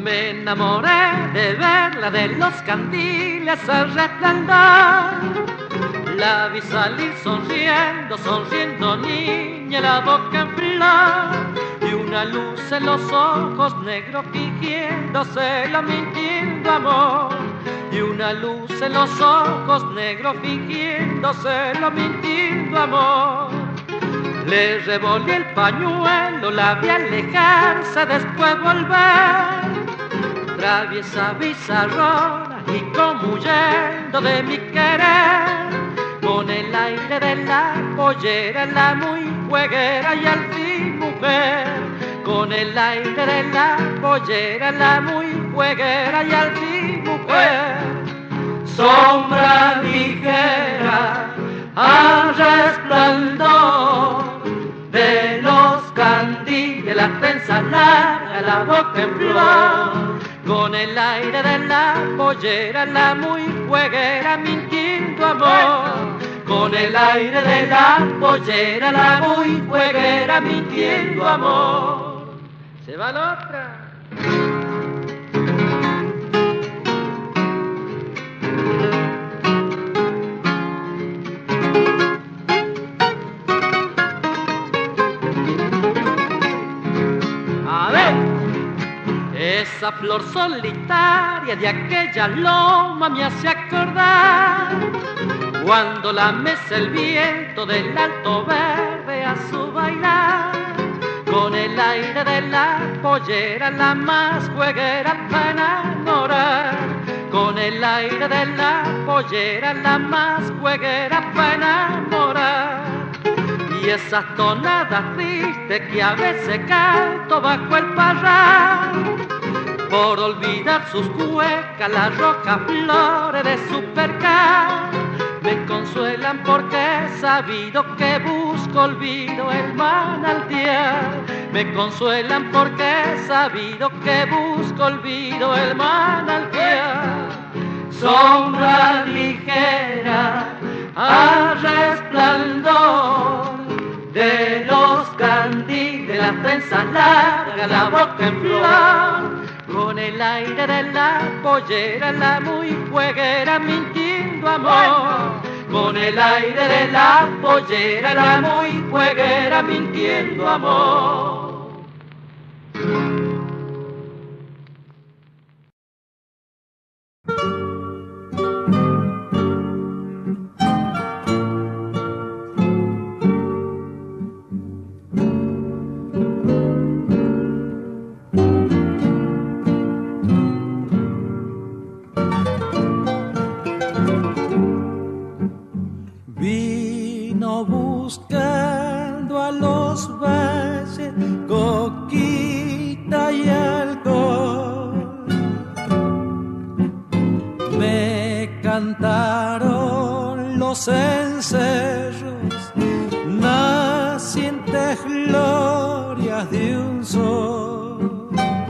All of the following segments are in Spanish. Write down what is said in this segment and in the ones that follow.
Me enamoré de verla, de los candiles al resplandor. La vi salir sonriendo, sonriendo niña, la boca en flor. Y una luz en los ojos negros fingiéndoselo, mintiendo amor. Y una luz en los ojos negros fingiéndoselo, mintiendo amor. Le revolví el pañuelo, la vi alejarse, después volver. Traviesa bizarrona y como huyendo de mi querer. Con el aire de la pollera, la muy jueguera y al fin mujer. Con el aire de la pollera, la muy jueguera y al fin mujer. Sombra ligera al resplandor de los candiles, las trenzas largas, la boca en flor. Con el aire de la pollera, la muy jueguera, mintiendo amor. Con el aire de la pollera, la muy jueguera, mintiendo amor. Se va la otra. Esa flor solitaria de aquella loma me hace acordar cuando la mece el viento del alto verde a su bailar. Con el aire de la pollera, la más jueguera para enamorar. Con el aire de la pollera, la más jueguera para enamorar. Y esas tonadas tristes que a veces canto bajo el parral, por olvidar sus cuecas, las rojas flores de su percal, me consuelan porque he sabido que busco olvido el manantial. Me consuelan porque he sabido que busco olvido el manantial. Sombra ligera al resplandor de los candiles, las trenzas largas, la boca en flor. Con el aire de la pollera, la muy jueguera, mintiendo amor. Con el aire de la pollera, la muy jueguera, mintiendo amor. Vino buscando a los valles coquita y alcohol. Me cantaron los encerros, nacientes glorias de un sol.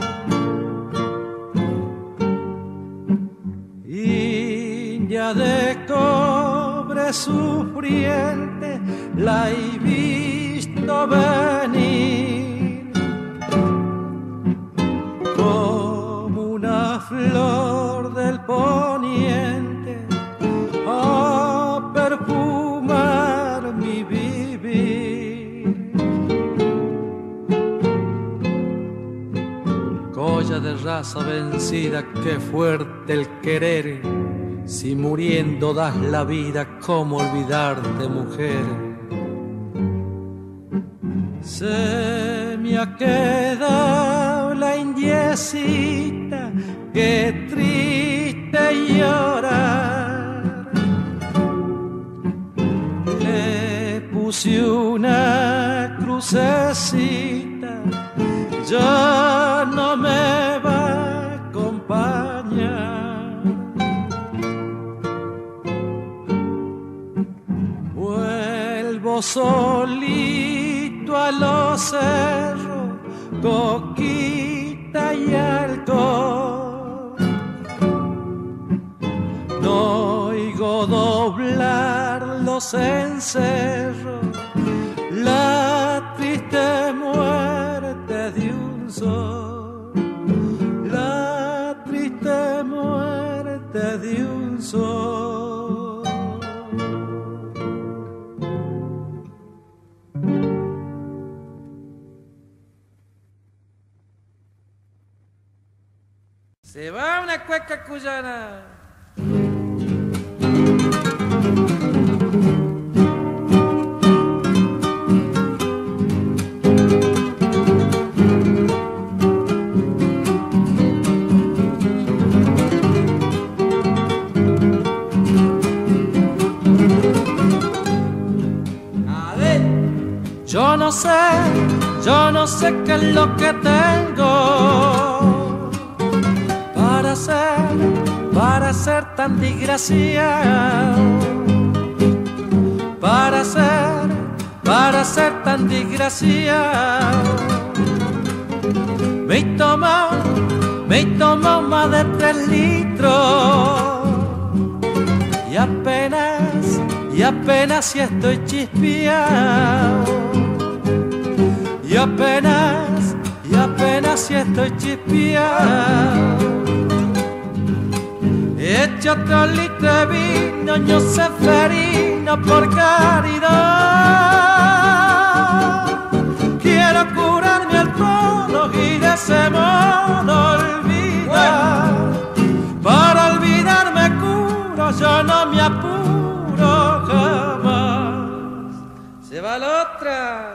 India de cobre sufriente, la he visto venir como una flor del poniente a perfumar mi vivir. Colla de raza vencida, qué fuerte el querer. Si muriendo das la vida, ¿cómo olvidarte, mujer? Se me ha quedado la indiecita, qué triste llorar. Le puse una crucecita, ya no me va a acompañar. Vuelvo solito a los cerros, coquita y alcohol. No oigo doblar los encerros, la triste muerte de un sol. La sol. Se va una cueca cuyana. Yo no sé qué es lo que tengo para ser tan desgraciado, para ser tan desgraciado. Me tomo más de 3 litros y apenas si estoy chispeado. Y apenas si estoy chispeado. Echa otro litro de vino, ño Seferino, por caridad. Quiero curarme el tono y de ese mono olvidar. Para olvidarme curo, yo no me apuro jamás. Se va la otra.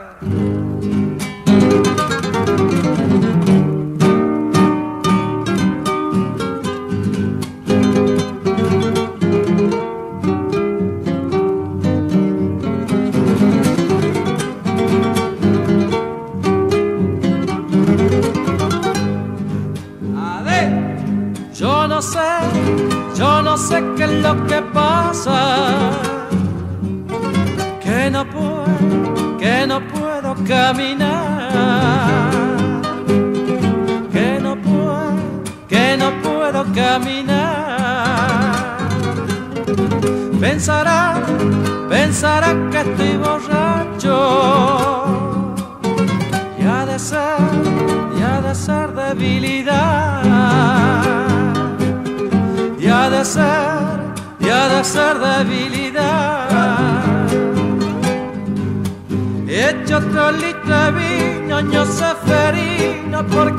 Yo no sé qué es lo que pasa, que no puedo caminar, que no puedo caminar. Pensará que estoy borracho, y ha de ser debilidad. Y ha de ser debilidad. Echa otro litro de vino, ño Seferino, por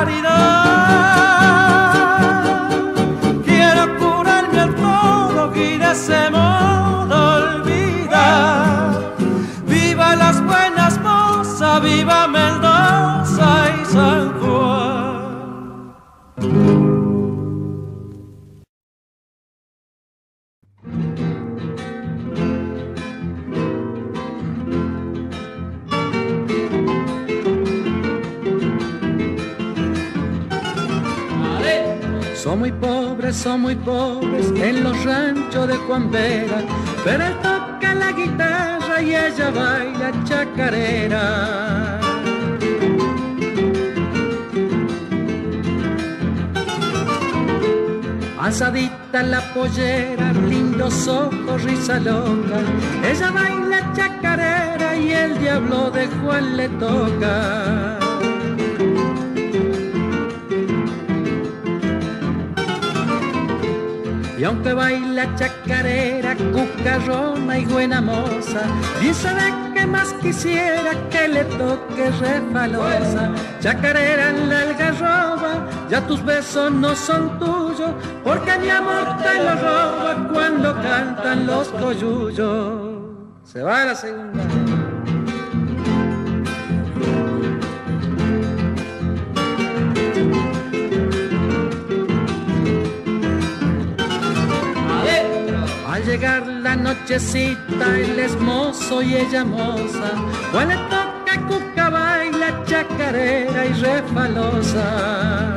caridad. Quiero curarme el todo y de ese modo olvidar. Viva las buenas mozas, viva Mendoza y San Juan. Son muy pobres en los ranchos de Juan Vera, pero él toca la guitarra y ella baila chacarera. Asadita la pollera, lindos ojos, risa loca, ella baila chacarera y el diablo de Juan le toca. Y aunque baila chacarera, cucarrona y buena moza, bien sabe que más quisiera que le toque refalosa. Chacarera en la algarroba, ya tus besos no son tuyos, porque mi amor te lo roba cuando cantan los coyullos. Se va a la segunda. Al llegar la nochecita, él es mozo y ella moza, cual le toca cuca, baila chacarera y refalosa.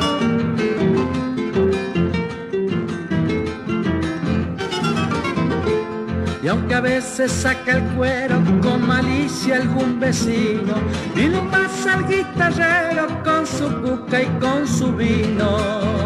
Y aunque a veces saca el cuero con malicia algún vecino, y lo pasa al guitarrero con su cuca y con su vino.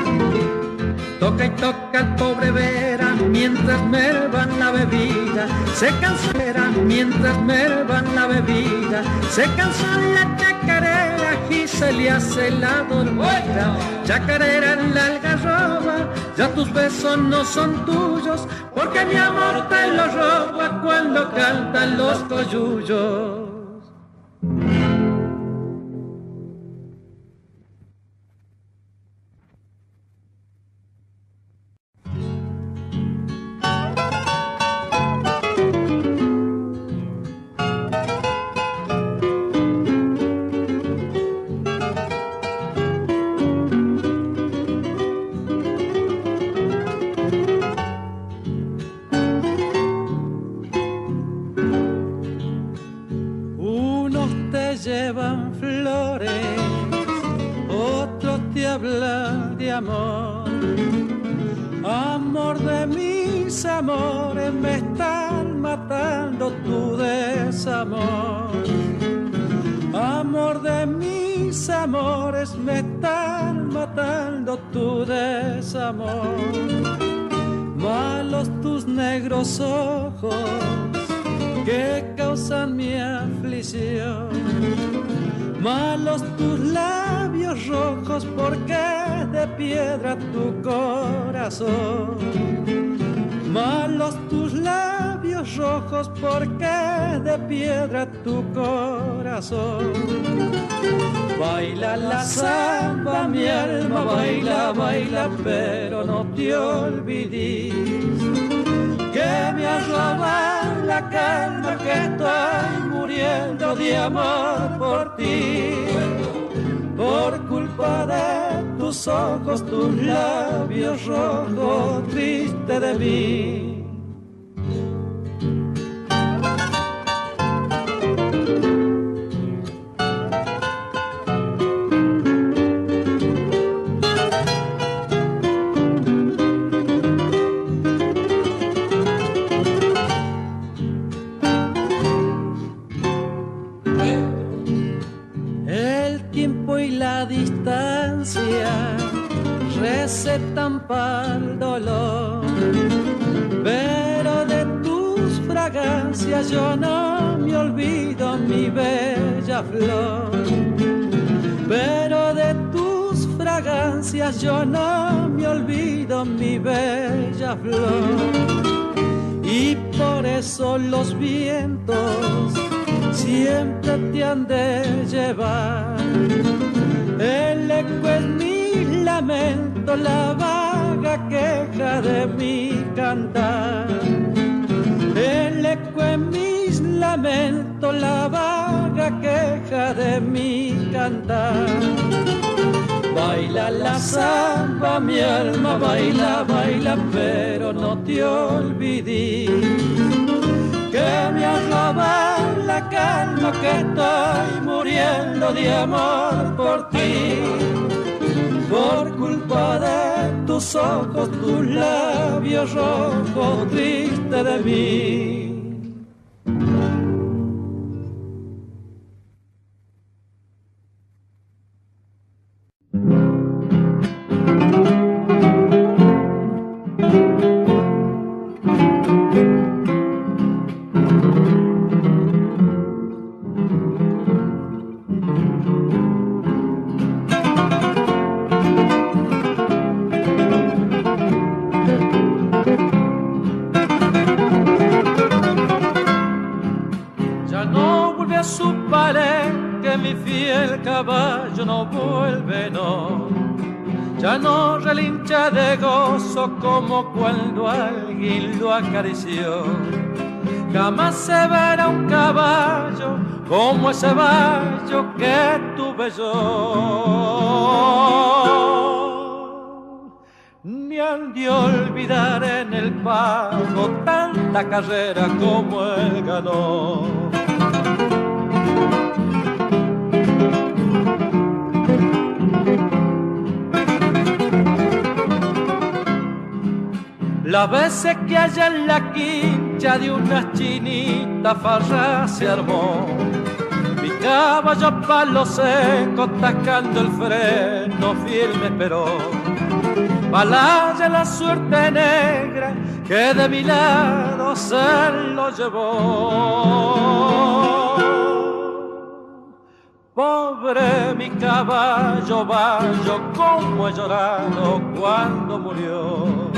Toca y toca el pobre Vera mientras mervan la bebida, se cansera mientras mervan la bebida, se cansa la chacarera y se le hace la dormida. Chacarera en la algarroba, ya tus besos no son tuyos, porque mi amor te los roba cuando cantan los coyullos. Llevan flores, otros te hablan de amor. Amor de mis amores, me están matando tu desamor. Amor de mis amores, me están matando tu desamor. Malos tus negros ojos que causan mi aflicción, malos tus labios rojos porque es de piedra tu corazón, malos tus labios rojos porque es de piedra tu corazón. Baila la samba mi alma, baila, baila, pero no te olvides que me has robado la calma, que estoy muriendo de amor por ti. Por culpa de tus ojos, tus labios rojos, triste de mí. Recetan para el dolor, pero de tus fragancias yo no me olvido, mi bella flor. Pero de tus fragancias yo no me olvido, mi bella flor. Y por eso los vientos siempre te han de llevar. El eco es mi lamento, la vaga queja de mi cantar. El eco es mis lamentos, la vaga queja de mi cantar. Baila la samba mi alma, baila, baila, pero no te olvides que me has robado la calma, que estoy muriendo de amor por ti. Por culpa de tus ojos, tus labios rojos, triste de mí. Caballo no vuelve, no, ya no relincha de gozo como cuando alguien lo acarició. Jamás se verá un caballo como ese caballo que tuve yo, ni han de olvidar en el pago tanta carrera como él ganó. Las veces que allá en la quincha de unas chinitas farra se armó, mi caballo a palo seco tascando el freno firme esperó. Palaya la suerte negra que de mi lado se lo llevó. Pobre mi caballo bayo, como he llorado cuando murió.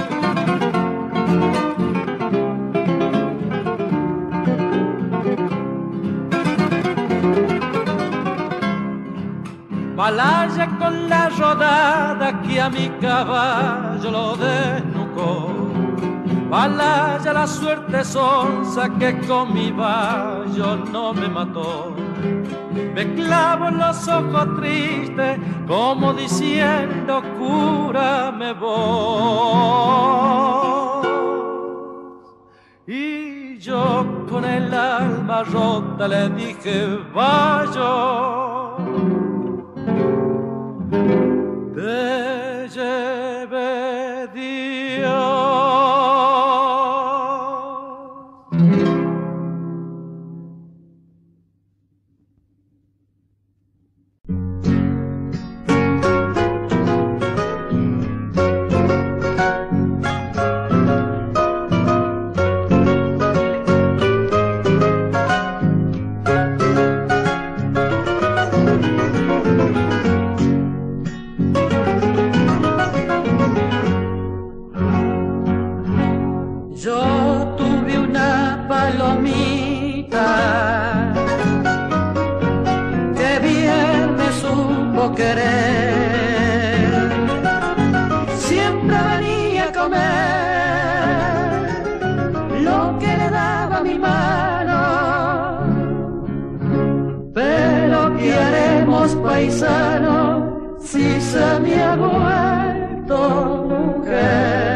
Malaya con la rodada que a mi caballo lo desnucó. Malaya la suerte sonsa que con mi bayo no me mató. Me clavo en los ojos tristes como diciendo cúrame vos. Y yo con el alma rota le dije bayo, te lleve Dios. Siempre venía a comer lo que le daba mi mano, pero ¿qué haremos, paisano, si se me ha vuelto mujer?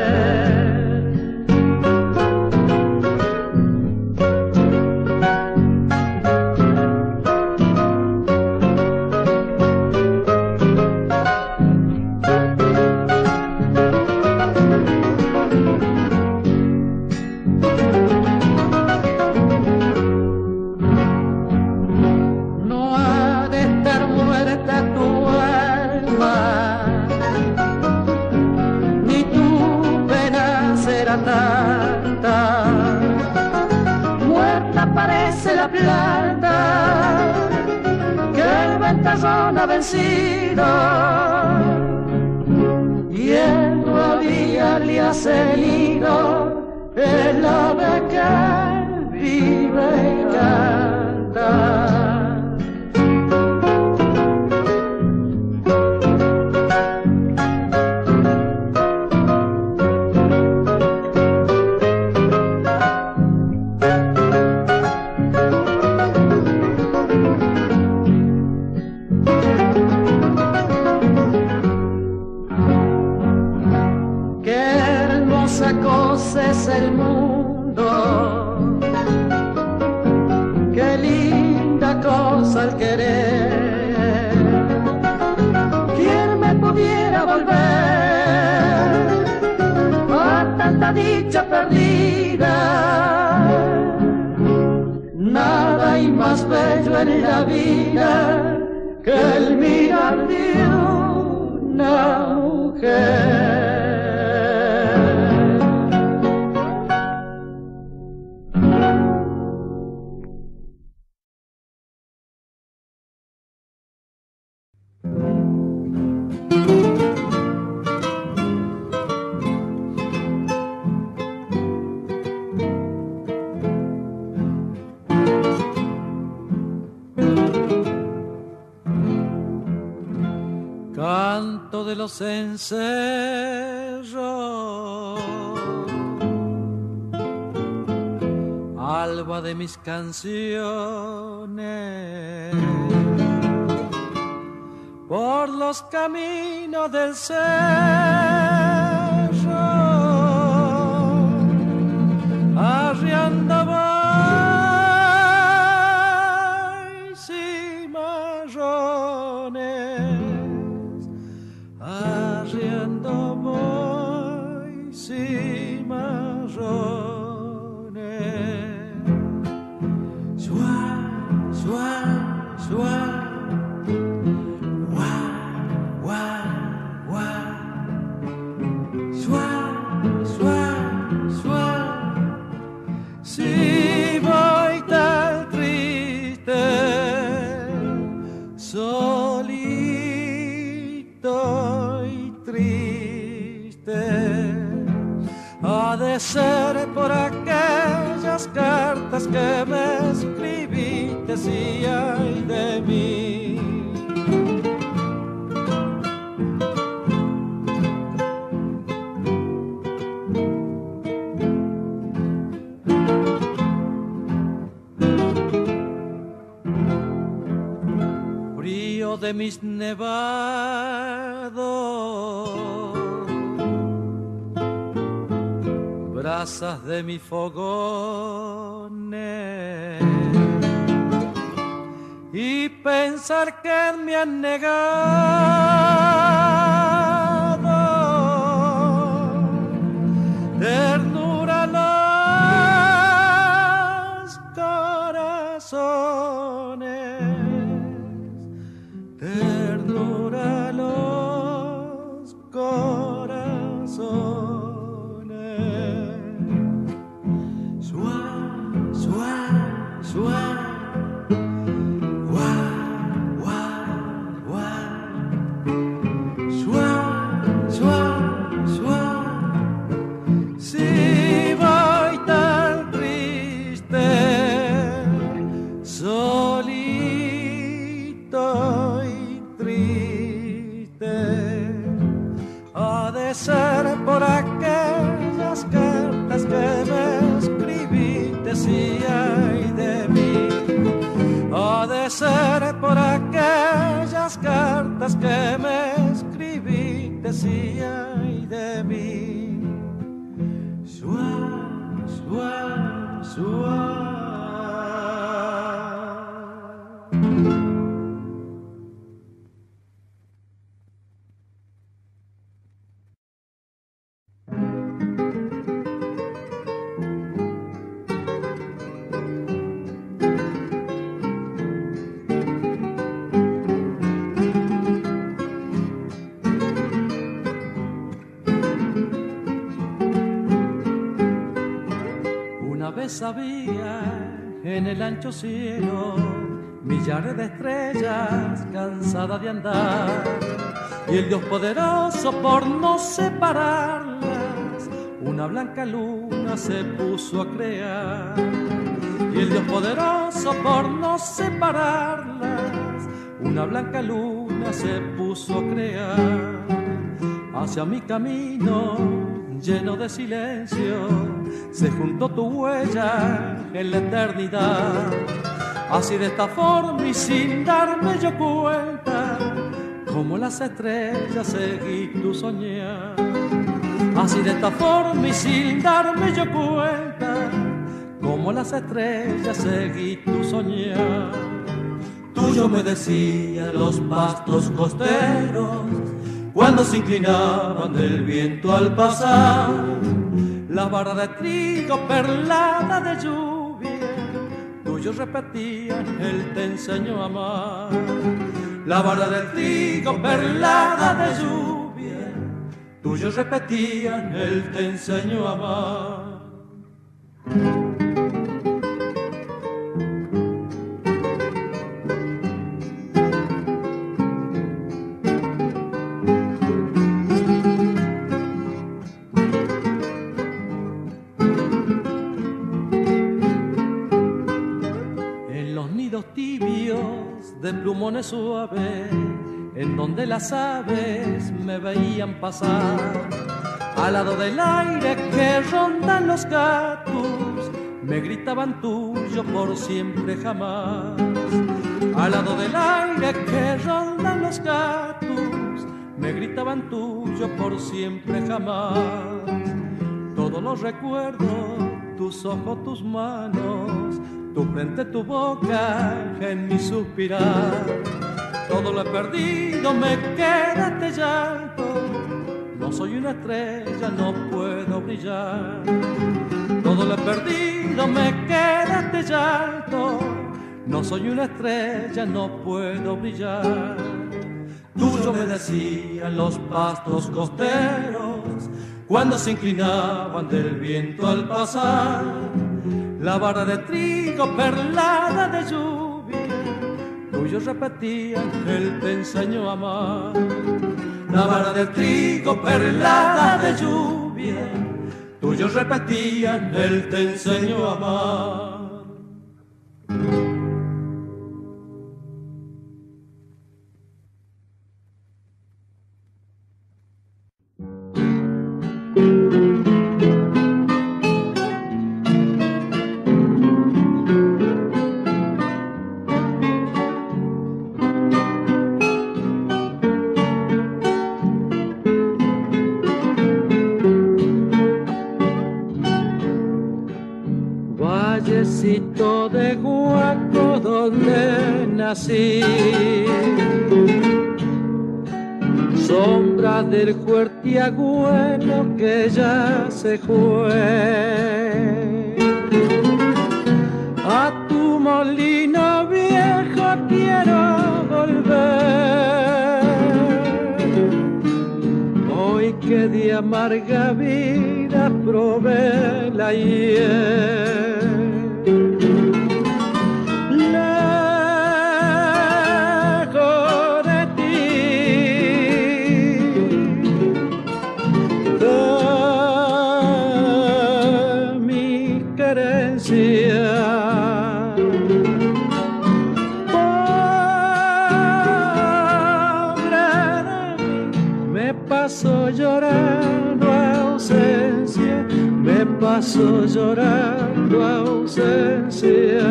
La planta que el ventarrón ha vencido y él todavía le ha seguido el ave que vive y canta. Es el mundo, qué linda cosa el querer. ¿Quién me pudiera volver a tanta dicha perdida? Nada hay más bello en la vida que el mirar de una mujer. Canto de los encerros, alba de mis canciones, por los caminos del cerro, arriando voy cimarrones, arriando voy cimarrones. Suá, suá, suá. decía ay de mí. Frío de mis nevados, brasas de mis fogones, y pensar que me han negado ternura los corazones, ternura los corazones. Si voy tan triste, solito y triste, ha de ser por aquellas cartas que me escribiste, si hay de mí. Ha de ser por aquellas cartas que me escribiste, si hay de mí. Suá, suá, suá. Había en el ancho cielo millares de estrellas cansadas de andar, y el Dios poderoso por no separarlas una blanca luna se puso a crear. Y el Dios poderoso por no separarlas una blanca luna se puso a crear. Hacia mi camino lleno de silencio se juntó tu huella en la eternidad. Así de esta forma y sin darme yo cuenta, como las estrellas seguí tu soñar. Así de esta forma y sin darme yo cuenta, como las estrellas seguí tu soñar. Tuyo me decían los pastos costeros cuando se inclinaban del viento al pasar, la vara de trigo perlada de lluvia, tuyos repetían, él te enseñó a amar. La vara de trigo perlada de lluvia, tuyos repetían, él te enseñó a amar. De plumones suaves, en donde las aves me veían pasar, al lado del aire que rondan los cactus, me gritaban tuyo por siempre jamás. Al lado del aire que rondan los cactus, me gritaban tuyo por siempre jamás. Todos los recuerdos, tus ojos, tus manos, tu frente, tu boca en mi suspirar. Todo lo he perdido, me queda este llanto. No soy una estrella, no puedo brillar. Todo lo he perdido, me queda este llanto. No soy una estrella, no puedo brillar. Tuyo me decían los pastos costeros cuando se inclinaban del viento al pasar, la vara de trigo perlada de lluvia, tuyos repetían, él te enseñó a amar. La vara de trigo perlada de lluvia, tuyos repetían, él te enseñó a amar. nací. Sombra del cuertiagüero que ya se fue. A tu molino viejo quiero volver. Hoy que de amarga vida probé la hiel. Paso llorando ausencia.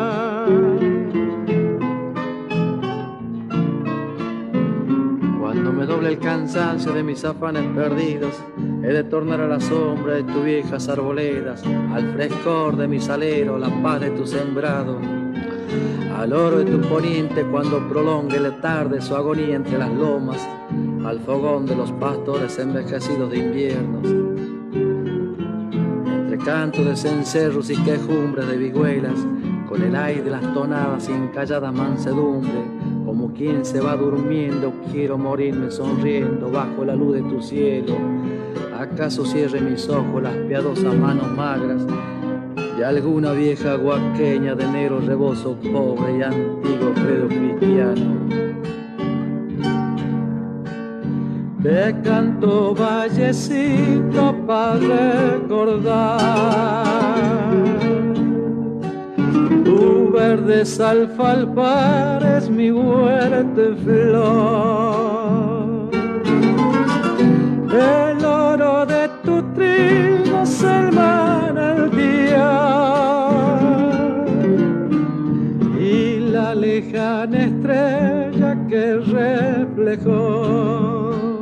Cuando me doble el cansancio de mis afanes perdidos, he de tornar a la sombra de tus viejas arboledas, al frescor de mi salero, la paz de tu sembrado, al oro de tu poniente cuando prolongue la tarde su agonía entre las lomas, al fogón de los pastores envejecidos de inviernos. Canto de cencerros y quejumbres de vihuelas, con el aire de las tonadas y encallada mansedumbre, como quien se va durmiendo, quiero morirme sonriendo bajo la luz de tu cielo. ¿Acaso cierre mis ojos las piadosas manos magras de alguna vieja huaqueña de negro rebozo pobre y antiguo credo cristiano? Te canto vallecito para recordar tu verdes alfalfares, mi huerta en flor. El oro de tu trigo es el manantial y la lejana estrella que reflejó.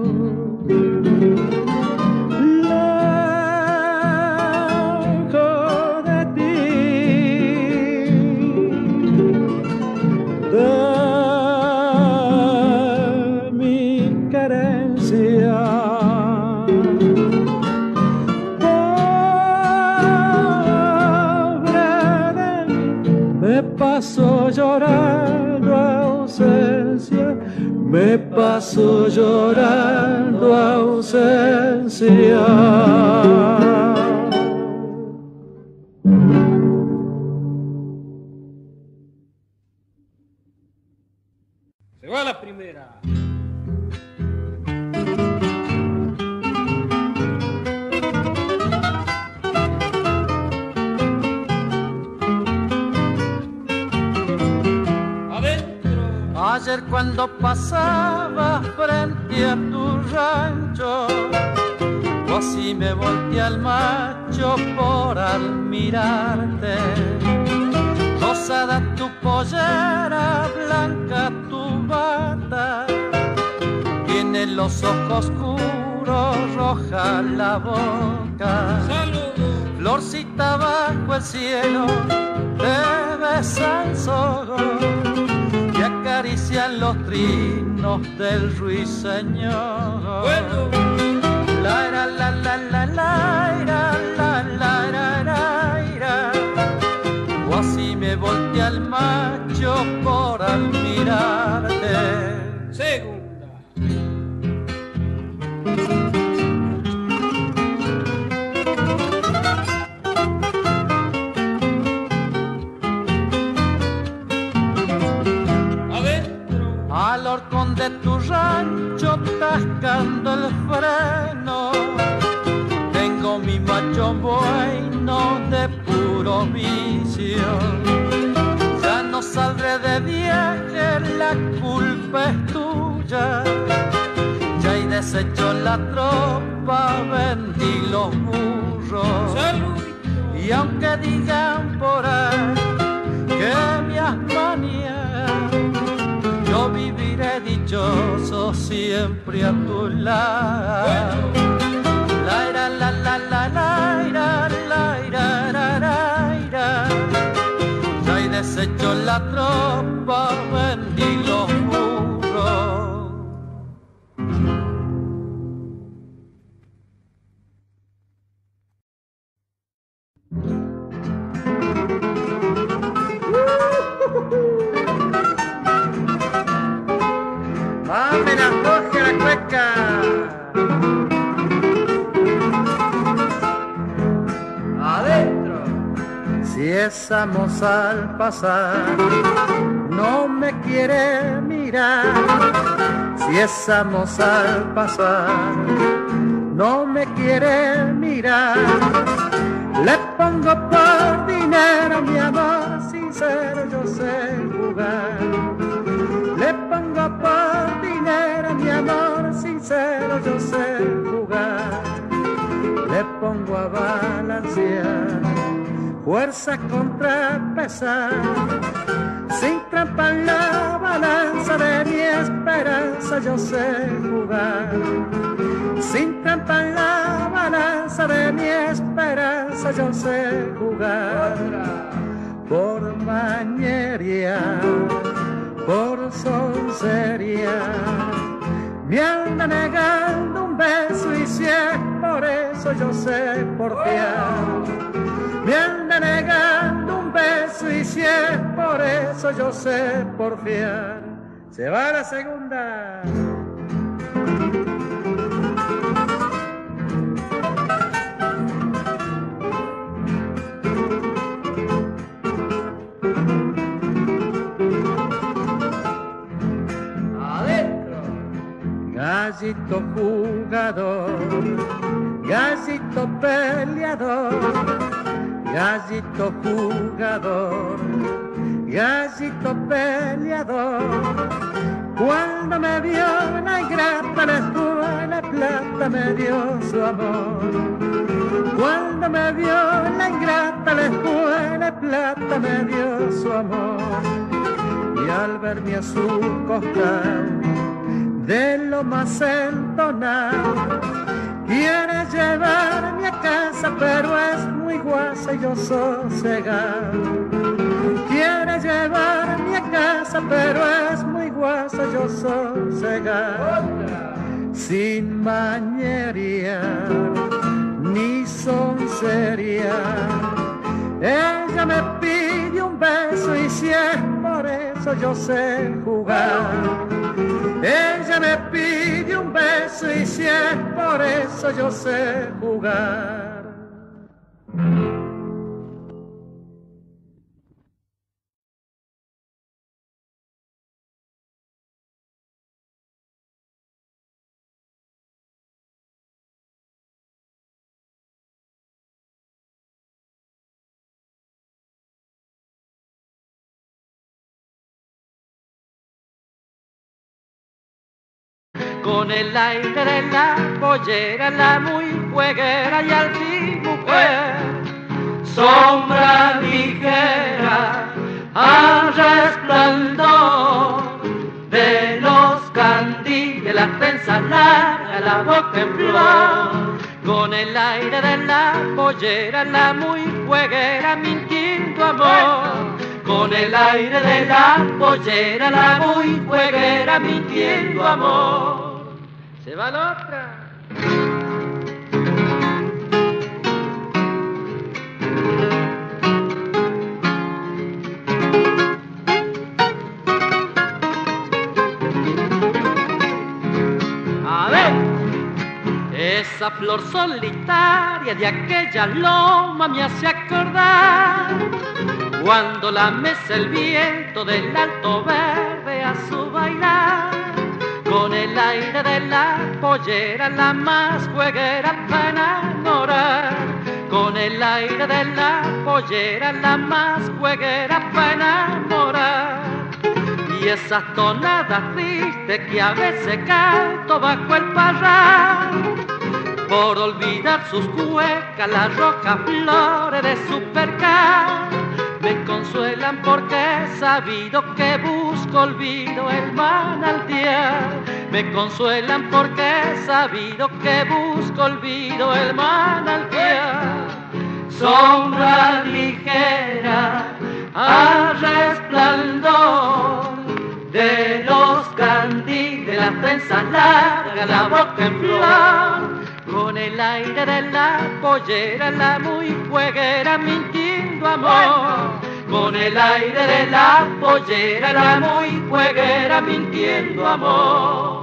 Paso llorando ausencia, me paso llorando ausencia. Se va la primera. Ayer cuando pasaba frente a tu rancho, yo así me volteé al macho por admirarte. Rosada tu pollera, blanca tu bata, tiene los ojos oscuros, roja la boca. ¡Saludos! Florcita bajo el cielo, te besa el sol, acarician los trinos del ruiseñor. Bueno. La la la la la la la la la la. O así me volteé al macho por admirarte. Segunda. Al horcón de tu rancho tascando el freno, tengo mi macho bueno de puro vicio. Ya no saldré de viaje, la culpa es tuya. Ya he deshecho la tropa, vendí los burros. ¡Salud! Y aunque digan por ahí que me has maniado, yo viviré dichoso siempre a tu lado. La la la la la la la la la. Ya he deshecho la tropa, besamos al pasar, no me quiere mirar. Si besamos al pasar, no me quiere mirar. Le pongo por dinero mi amor sincero, yo sé jugar. Le pongo por dinero mi amor sincero, yo sé jugar. Le pongo a balancear fuerza contra pesar, sin trampa en la balanza de mi esperanza yo sé jugar. Sin trampa en la balanza de mi esperanza yo sé jugar. Por mañería, por soncería, me anda negando un beso y si es por eso yo sé porfiar. Me anda negando un beso y si es por eso yo sé porfiar. Se va la segunda. Gallito jugador, gallito peleador, gallito jugador, gallito peleador. Cuando me vio la ingrata la escuela plata me dio su amor. Cuando me vio la ingrata la escuela plata me dio su amor. Y al verme a su costado de lo más entonado, quiere llevarme a casa, pero es muy guasa y yo sosegado. Quiere llevarme a casa, pero es muy guasa, yo sosegado. Sin mañería ni soncería, ella me pide un beso y si es por eso yo sé jugar. Ella me pide un beso y si es por eso yo sé jugar. Con el aire de la pollera, la muy jueguera y al fin mujer, sombra ligera al resplandor de los candiles, las trenzas largas, la boca en flor. Con el aire de la pollera, la muy jueguera mintiendo amor. Con el aire de la pollera, la muy jueguera mintiendo amor. Se va la otra. A ver, esa flor solitaria de aquella loma me hace acordar cuando la mece el viento del alto verde a su bailar. Con el aire de la pollera, la más jueguera para enamorar. Con el aire de la pollera, la más jueguera para enamorar. Y esas tonadas tristes que a veces canto bajo el parral, por olvidar sus cuecas, las rojas flores de su percal, me consuelan porque he sabido que busco olvido el manantial. Me consuelan porque he sabido que busco olvido el manantial. Sombra ligera al resplandor de los candiles, las trenzas largas, la boca en flor. Con el aire de la pollera, la muy jueguera mintiendo amor. Con el aire de la pollera, la muy jueguera mintiendo amor.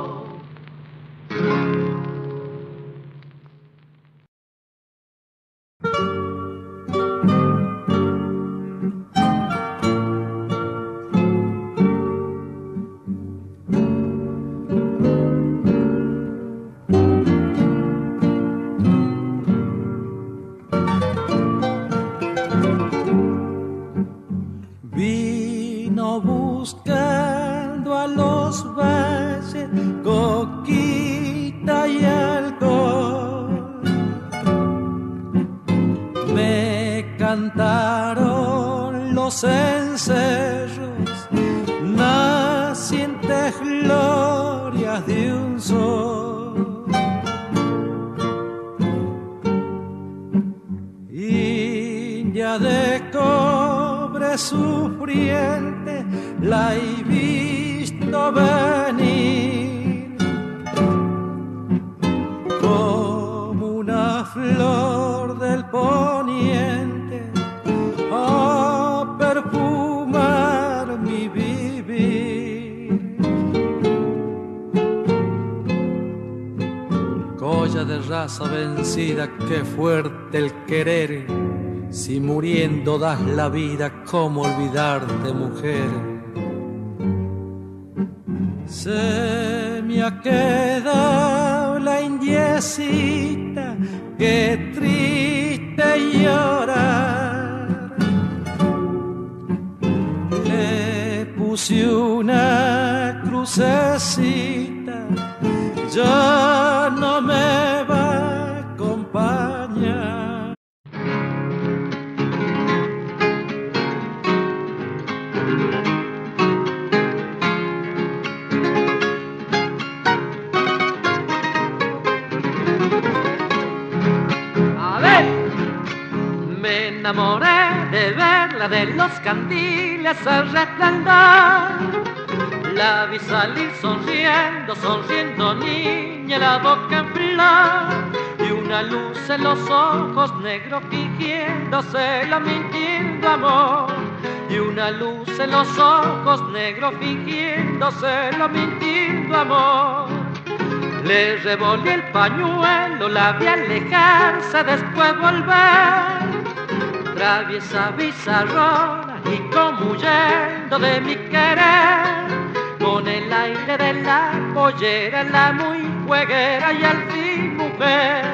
los valles, coquita y alcohol. Me cantaron los encerros, nacientes glorias de un sol. India de cobre sufriente, la he visto venir como una flor del poniente a perfumar mi vivir. Colla de raza vencida, qué fuerte el querer. Si muriendo das la vida, ¿cómo olvidarte, mujer? Se me ha quedado la indiecita, qué triste llorar. Le puse una crucecita, ya no me va a acompañar. Me enamoré de verla, de los candiles al resplandor. La vi salir sonriendo, sonriendo niña, la boca en flor. Y una luz en los ojos negros fingiéndoselo, mintiendo amor. Y una luz en los ojos negros fingiéndoselo, mintiendo amor. Le revolví el pañuelo, la vi alejarse, después volver. Traviesa bizarrona y como huyendo de mi querer, con el aire de la pollera, la muy jueguera y al fin mujer.